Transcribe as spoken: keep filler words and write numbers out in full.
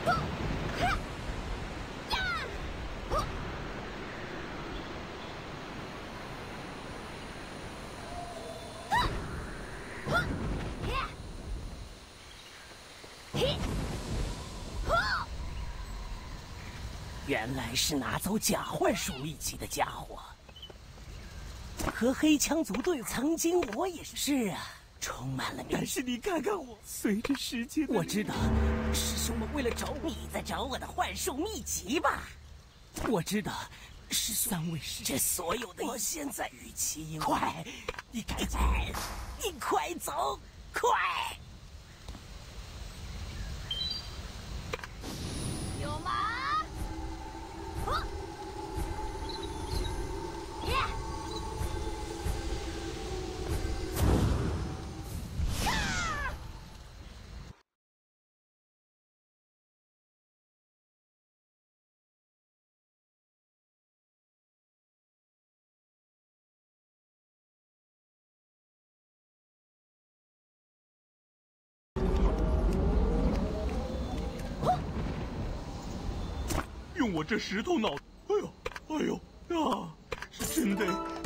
原来是拿走假幻术秘籍的家伙，和黑枪族对抗。曾经我也是。是啊，充满了。但是你看看我，随着时间，我知道，师兄们为了找你在找我的幻术秘籍吧？我知道，是三位师。这所有的，我现在与其因快，你赶紧，你快走，快！ 有吗？ 用我这石头脑，哎呦，哎呦啊！是真的。